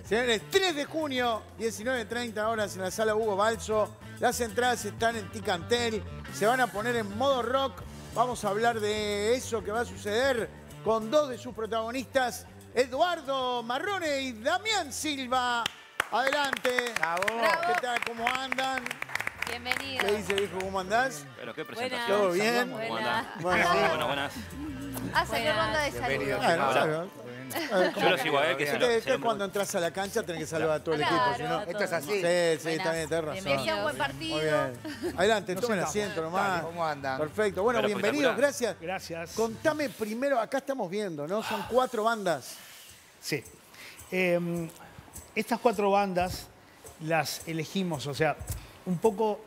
Señores, 3 de junio, 19:30 horas en la sala Hugo Balso. Las entradas están en Ticantel. Se van a poner en modo rock. Vamos a hablar de eso que va a suceder con dos de sus protagonistas, Eduardo Marrone y Damián Silva. Adelante. Bravo. ¿Qué tal? ¿Cómo andan? Bienvenido. ¿Qué dice, viejo? ¿Cómo andás? Pero qué presentación. ¿Todo bien? ¿Cómo andás? Bueno, Buenas. Salió ronda de Bienvenido. saludos. claro. Yo los sigo a él, que Es cuando entras a la cancha tenés que saludar a todo el equipo. Si no... Esto es así. Sí, está bien, tenés razón. Que sea un buen Muy partido. bien. Adelante, tomen asiento nomás. ¿Cómo andan? Perfecto. Bueno, Pero bienvenidos, gracias. Gracias. Contame primero, acá estamos viendo, ¿no? Son 4 bandas. Sí. Estas 4 bandas las elegimos, o sea, un poco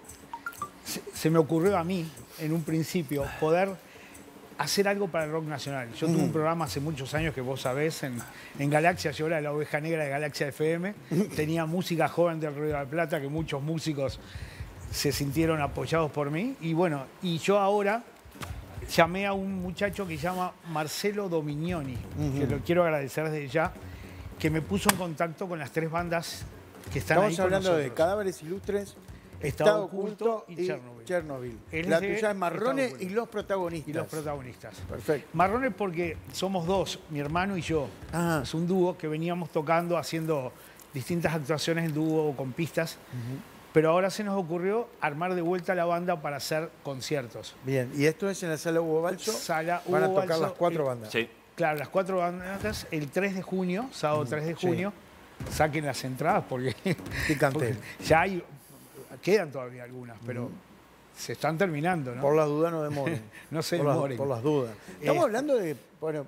se me ocurrió a mí, en un principio, poder hacer algo para el rock nacional. Yo tuve un programa hace muchos años que vos sabés, en Galaxia, yo era la oveja negra de Galaxia FM, tenía música joven del Río de la Plata, que muchos músicos se sintieron apoyados por mí, y bueno, y yo ahora llamé a un muchacho que se llama Marcelo Dominioni, que lo quiero agradecer desde ya, que me puso en contacto con las 3 bandas que están ahí Estamos con hablando de nosotros. Cadáveres Ilustres, Estado Oculto y Chernobyl. Él La es de tuya es Marrone Estado Oculto. y los protagonistas. Y los protagonistas. Perfecto. Marrone porque somos 2, mi hermano y yo. Ah. Es un dúo que veníamos tocando, haciendo distintas actuaciones en dúo con pistas. Pero ahora se nos ocurrió armar de vuelta la banda para hacer conciertos. Bien, y esto es en la sala Hugo Balso. Sala Van a Hugo tocar Balso, las 4 bandas. Sí. Claro, las 4 bandas el 3 de junio, sábado 3 de junio. Saquen las entradas porque, Ticantel. porque ya hay, quedan todavía algunas, pero se están terminando, ¿no? Por las dudas no demoren. No se por las- demoren. por las dudas. Estamos hablando de, bueno,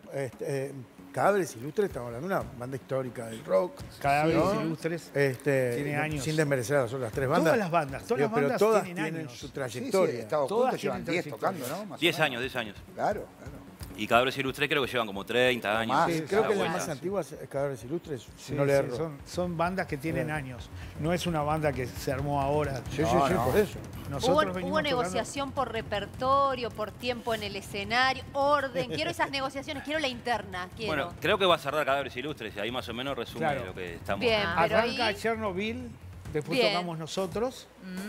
Cadáveres Ilustres, estamos hablando de una banda histórica del rock. Cadáveres ¿no? Ilustres. Tiene años. Sin desmerecer a las otras 3 bandas. Todas las bandas, todas las Pero bandas todas tienen tienen años. su Sí, trayectoria. Estado Todas Oculto llevan tienen 10 trayectoria. tocando, ¿no? Más o 10 menos. años, 10 años. Claro, claro. Y Cadáveres Ilustres creo que llevan como 30 años. más. Sí, Sí, creo la que la vuelta. más antigua es Cadáveres Ilustres, si Sí, no le sí, erro. son bandas que tienen años. No es una banda que se armó ahora. Sí, No, sí, no. por eso. Nosotros Hubo venimos negociación por repertorio, por tiempo en el escenario, orden. Quiero esas negociaciones, quiero la interna. Quiero. Bueno, creo que va a cerrar Cadáveres Ilustres y ahí más o menos resume Claro. lo que estamos Bien. tocando. Pero Arranca ahí- Chernobyl, después Bien. tocamos nosotros,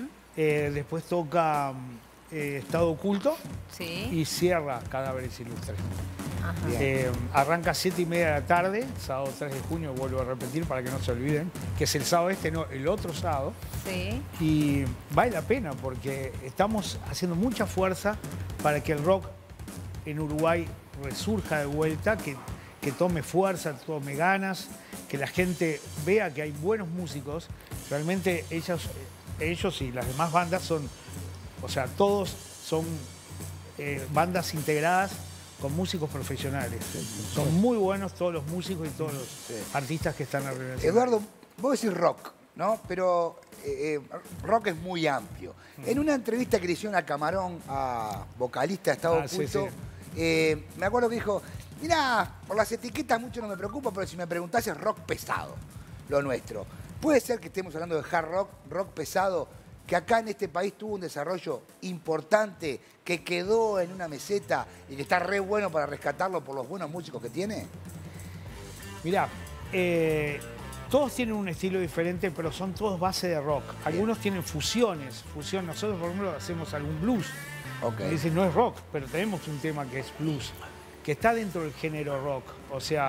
después toca Estado Oculto Sí. y cierra Cadáveres Ilustres. Bien. Arranca 7:30 de la tarde, sábado 3 de junio, vuelvo a repetir para que no se olviden, que es el sábado no, el otro sábado. Sí. Y vale la pena porque estamos haciendo mucha fuerza para que el rock en Uruguay resurja de vuelta, que tome fuerza, tome ganas, que la gente vea que hay buenos músicos. Realmente ellos y las demás bandas son, o sea, todos son bandas integradas con músicos profesionales. Son muy buenos todos los músicos y todos los artistas que están alrededor. Eduardo, vos decís rock, ¿no? Pero rock es muy amplio. En una entrevista que le hicieron a Camarón, a vocalista de Estado Sí, Oculto, me acuerdo que dijo, mirá, por las etiquetas mucho no me preocupa, pero si me preguntás es rock pesado, lo nuestro. ¿Puede ser que estemos hablando de hard rock, rock pesado, que acá en este país tuvo un desarrollo importante, que quedó en una meseta y que está re bueno para rescatarlo por los buenos músicos que tiene? Mirá, todos tienen un estilo diferente, pero son todos base de rock. Algunos tienen fusiones. Nosotros, por ejemplo, hacemos algún blues. Ok. Dicen, no es rock, pero tenemos un tema que es blues, que está dentro del género rock. O sea,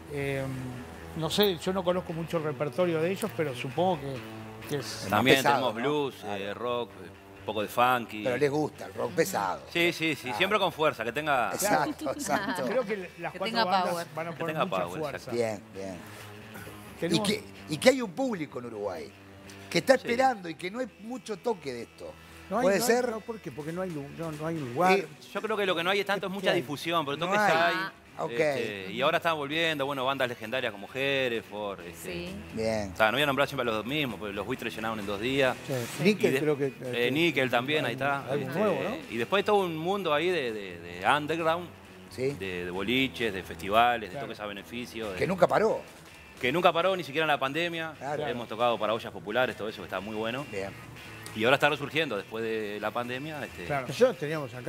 no sé, yo no conozco mucho el repertorio de ellos, pero supongo que es... También pesado, tenemos ¿no? blues, rock, un poco de funky. Pero les gusta el rock pesado. Sí, siempre con fuerza, que tenga... Exacto, exacto. Creo que las Que 4 tenga bandas power. van a Que poner tenga mucha power, fuerza. Bien, bien. Tenemos- Y que hay un público en Uruguay que está esperando y que no hay mucho toque de esto. ¿Puede ser? No, ¿por qué? Porque no hay lugar. Yo creo que lo que no hay es tanto es mucha hay? difusión, pero No toques hay. hay. Ok. Y ahora están volviendo, bueno, bandas legendarias como Hereford. Sí. Bien. O sea, no voy a nombrar siempre a los dos mismos, porque los buitres llenaron en 2 días. Sí. Níquel Y de- creo que... Níquel también, ahí está. Algo nuevo, ¿no? Y después todo un mundo ahí de underground, Sí. de boliches, de festivales, Claro. de toques a beneficio. Que nunca paró. Que nunca paró ni siquiera en la pandemia. Claro. Hemos tocado para ollas populares, todo eso que está muy bueno. Bien. Y ahora está resurgiendo después de la pandemia. Claro. Nosotros teníamos acá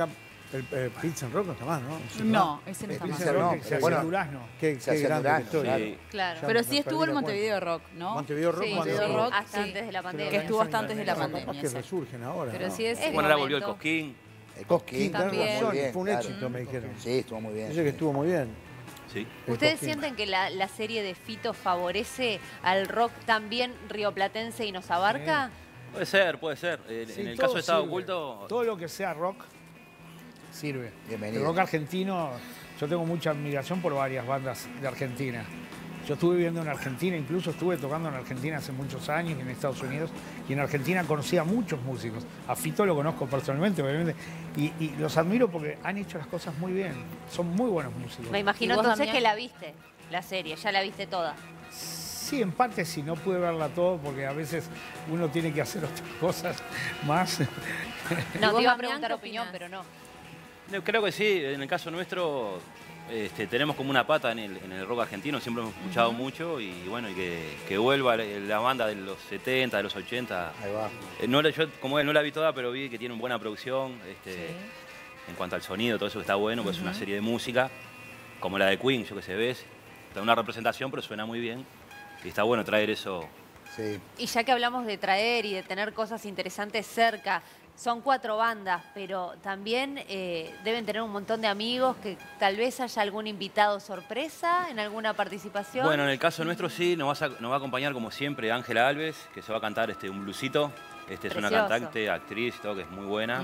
Pizza en Rock no está más, ¿no? No, ese no está más. Pizza no, Se hace bueno, en Durazno. Qué Se hace grande Durazno, que estoy. claro. Sí. Claro. Ya Pero me sí estuvo perdí en la Montevideo Rock, ¿no? Montevideo Rock Sí, cuando... Montevideo Rock, hasta sí. antes de la Pero pandemia. Que estuvo hasta antes de la Capaz pandemia. que exacto. resurgen ahora, Pero ¿no? sí es... Bueno, ahora volvió el momento. Cosquín. El Cosquín, tenés También. razón, muy bien, fue un claro. éxito, me dijeron. Sí, estuvo muy bien. Dice que estuvo muy bien. Sí. ¿Ustedes Cosquín. sienten que la serie de Fito favorece al rock también rioplatense y nos abarca? Puede ser, puede ser. Sí, En el todo caso de Estado sirve. Oculto, Todo lo que sea rock sirve. Bienvenido. El rock argentino, yo tengo mucha admiración por varias bandas de Argentina. Yo estuve viviendo en Argentina, incluso estuve tocando en Argentina hace muchos años y en Estados Unidos. Y en Argentina conocí a muchos músicos. A Fito lo conozco personalmente, obviamente. Y los admiro porque han hecho las cosas muy bien. Son muy buenos músicos. Me imagino ¿Y vos, entonces Damián? que la viste, la serie, ya la viste toda. Sí, en parte sí, no pude verla todo porque a veces uno tiene que hacer otras cosas más. No, vos, te iba a Damián, preguntar qué opinión, opinás? pero no. creo que sí. En el caso nuestro, tenemos como una pata en el rock argentino. Siempre hemos escuchado mucho y bueno, y que vuelva la banda de los 70, de los 80. Ahí va. Yo, como él, no la vi toda, pero vi que tiene una buena producción. En cuanto al sonido, todo eso está bueno, pues es una serie de música, como la de Queen, yo que sé, ves. Da una representación, pero suena muy bien. Y está bueno traer eso. Sí. Y ya que hablamos de traer y de tener cosas interesantes cerca, son 4 bandas, pero también deben tener un montón de amigos que tal vez haya algún invitado sorpresa en alguna participación. Bueno, en el caso nuestro sí, nos va a acompañar como siempre Ángela Alves, que se va a cantar un bluesito. Es una Precioso. cantante, actriz, todo, que es muy buena.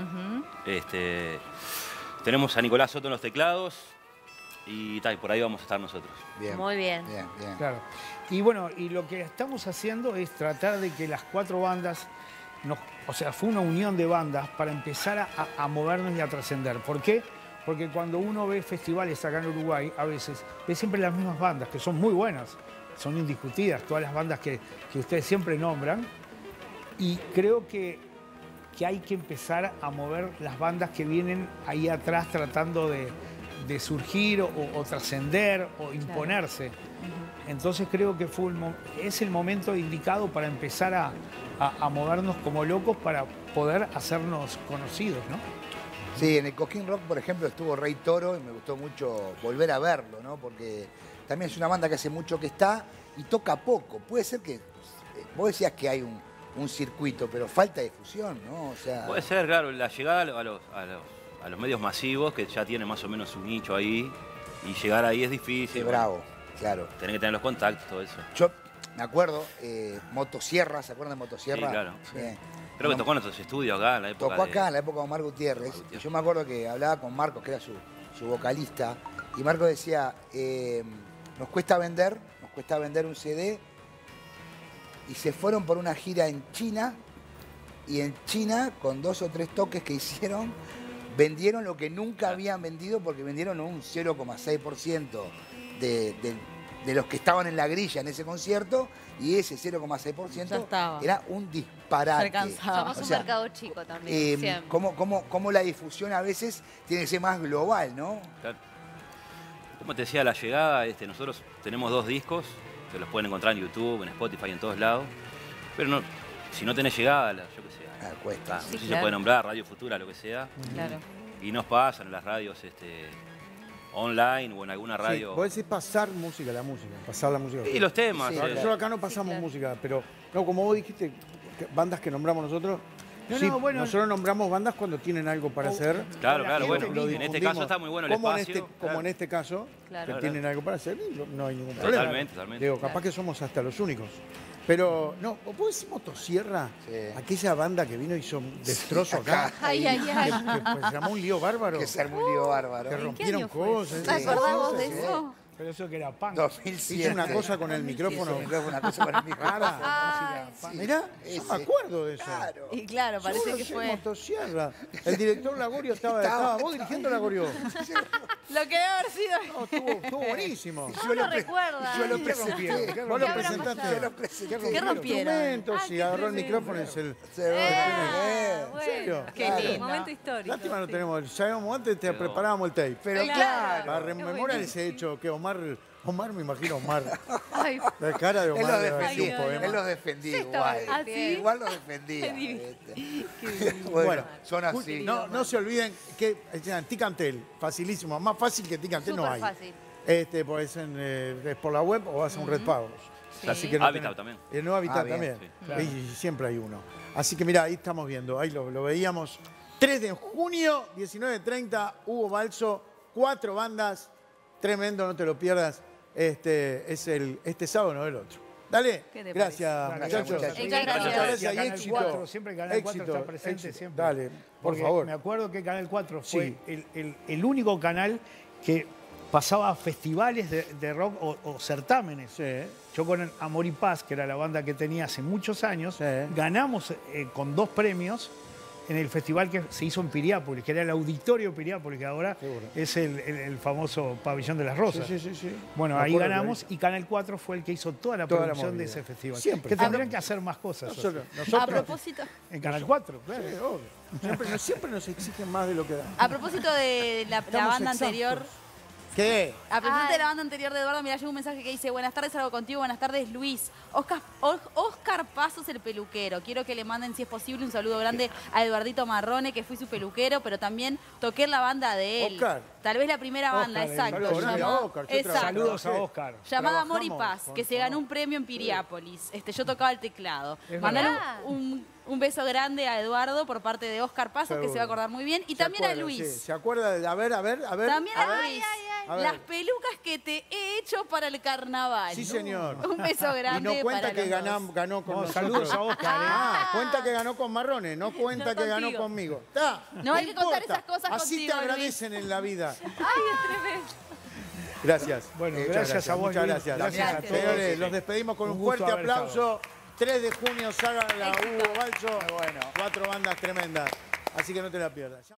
Tenemos a Nicolás Soto en los teclados y por ahí vamos a estar nosotros. Bien. Muy bien. Bien, bien. Claro. Y bueno, y lo que estamos haciendo es tratar de que las 4 bandas, o sea, fue una unión de bandas para empezar a movernos y a trascender. ¿Por qué? Porque cuando uno ve festivales acá en Uruguay, a veces ve siempre las mismas bandas, que son muy buenas, son indiscutidas, todas las bandas que ustedes siempre nombran. Y creo que hay que empezar a mover las bandas que vienen ahí atrás tratando de surgir o trascender o imponerse. Entonces creo que es el momento indicado para empezar a movernos como locos para poder hacernos conocidos, ¿no? Sí, en el Cosquín Rock, por ejemplo, estuvo Rey Toro y me gustó mucho volver a verlo, ¿no? Porque también es una banda que hace mucho que está y toca poco. Puede ser que, vos decías que hay un circuito, pero falta difusión, ¿no? O sea, Puede ser, claro, la llegada a los medios masivos, que ya tienen más o menos un nicho ahí, y llegar ahí es difícil. qué bravo, claro. Tenés que tener los contactos, todo eso. Yo me acuerdo, Motosierra, ¿se acuerdan de Motosierra? Sí, claro. Bien. Creo que tocó en nuestros estudios acá, en la época Tocó acá en la época de Omar Gutiérrez. Omar Gutiérrez. Y yo me acuerdo que hablaba con Marcos, que era su vocalista, y Marcos decía, nos cuesta vender un CD, y se fueron por una gira en China, y en China, con 2 o 3 toques que hicieron, vendieron lo que nunca habían vendido, porque vendieron un 0,6% de los que estaban en la grilla en ese concierto, y ese 0,6% Ya estaba. era un disparate. Se alcanzaba. Somos O un sea, mercado chico también, siempre. cómo la difusión a veces tiene que ser más global, ¿no? Claro. Como te decía, la llegada, nosotros tenemos 2 discos, que los pueden encontrar en YouTube, en Spotify, en todos lados. Pero no, si no tenés llegada, yo qué sé, Cuesta. no sé si se claro. puede nombrar, Radio Futura, lo que sea. Claro. Y nos pasan en las radios online o en alguna radio. Sí, vos decís pasar música, pasar la música. Y los temas. Sí, Nosotros acá no pasamos claro. música, pero no, como vos dijiste, bandas que nombramos nosotros. No, sí, no, bueno. nosotros nombramos bandas cuando tienen algo para hacer. Claro, La claro, gente bueno. lo En este difundimos. caso está muy bueno el Como espacio. como en este caso, Claro. que Claro. tienen algo para hacer, y no hay ningún problema. Totalmente. Digo, capaz que somos hasta los únicos. Pero, no, ¿vos decís Motosierra? Sí. Aquella banda que vino y hizo un destrozo acá. Ay, ay, ay. Que pues, se llamó un lío bárbaro. Que se armó un lío bárbaro. Que ¿En qué rompieron año fue? cosas. ¿Te acordás vos de Sí. eso? Pero eso que era punk. 2007. Hizo una cosa con el micrófono. Hizo una cosa con el micrófono. Rara. Sí. Mirá, yo Ese. me acuerdo de eso. Claro. Y claro, parece Seguro que sí, fue Motosierra. El director Lagorio estaba vos dirigiendo Lagorio. lo que debe haber sido. No, estuvo buenísimo. ¿Cómo lo recuerdas? Yo lo ¿Qué presenté. rompieron? Vos lo ¿Qué habrá presentaste. pasado? Yo lo presenté. ¿Qué rompieron? Instrumentos y agarró el micrófono y se... Se ve. ¿En serio? Qué Claro. lindo. Momento histórico. Lástima no sí. tenemos, sabíamos antes te Pero- preparábamos el tape. Pero Claro. claro. Para rememorar ese hecho que Omar Omar me imagino a Omar. Ay, La cara de Él Omar los debe haber sido defendía, un poema. él los defendía Sí, estaba igual. así. Igual los defendía. ¿viste? Bueno, son así. No se olviden que Ticantel, facilísimo, más fácil que Ticantel no súper hay. fácil. Pues es por la web o vas a un Red Pagos. Sí. Así que Habitat tenés- también. El nuevo Habitat bien, también. sí. Claro. Y siempre hay uno. Así que mira, ahí estamos viendo, ahí lo veíamos. 3 de junio, 19:30, Hugo Balso, 4 bandas, tremendo, no te lo pierdas. Este sábado, no el otro. Dale, ¿Qué te gracias parece? muchachos. Muchas gracias. Muchas Y gracias a y Canal éxito. 4, siempre Canal 4 Éxito, está presente éxito. siempre. Dale, por Porque favor. me acuerdo que Canal 4 fue Sí. el único canal que pasaba festivales de rock o certámenes. Sí. Yo con Amor y Paz, que era la banda que tenía hace muchos años, Sí. ganamos con 2 premios en el festival que se hizo en Piriápolis, que era el Auditorio Piriápolis, que ahora Seguro. es el famoso Pabellón de las Rosas. Sí, sí, sí, sí. Bueno, Me ahí acuerdo ganamos y Canal 4 fue el que hizo toda la Toda la producción de movida. ese festival. Siempre. Que tendrían que hacer más cosas. Nosotros, A propósito, En Canal 4, claro. Sí, obvio. Siempre nos exigen más de lo que dan. a propósito de la Estamos banda exhaustos. anterior. ¿Qué? A propósito Ay. de la banda anterior de Eduardo, mirá, llegó un mensaje que dice: buenas tardes, algo contigo, buenas tardes, Luis. Oscar Pasos, el peluquero. Quiero que le manden, si es posible, un saludo grande a Eduardito Marrone, que fui su peluquero, pero también toqué en la banda de él. Oscar. Tal vez la primera banda, Oscar, exacto. saludos grande a Oscar, yo Exacto. Saludos a Oscar. Llamada Amor y Trabajamos Paz, con- que se ganó un premio en Piriápolis. Yo tocaba el teclado. Es Mandale verdad. un beso grande a Eduardo por parte de Oscar Pasos, que Seguro. se va a acordar muy bien. Y ¿Se también a acuerda? Luis. Sí, ¿se acuerda? A ver. También a Luis. A ver. Las pelucas que te he hecho para el carnaval. Sí, señor. Un beso Y grande no cuenta para que los dos. ganó con No, nosotros. saludos a Oscar. Cuenta que ganó con Marrones, no cuenta No que ganó contigo. conmigo. Está, No hay que contar importa. esas cosas Así contigo, te Luis. agradecen en la vida. Ay, es tremendo. Gracias. Bueno, Muchas gracias a vos, Muchas Luis. gracias. Gracias a todos. Señores, los despedimos con Un un gusto fuerte haber aplauso. 3 de junio, saga la Éxito. Hugo Balso. Muy bueno. 4 bandas tremendas. Así que no te la pierdas.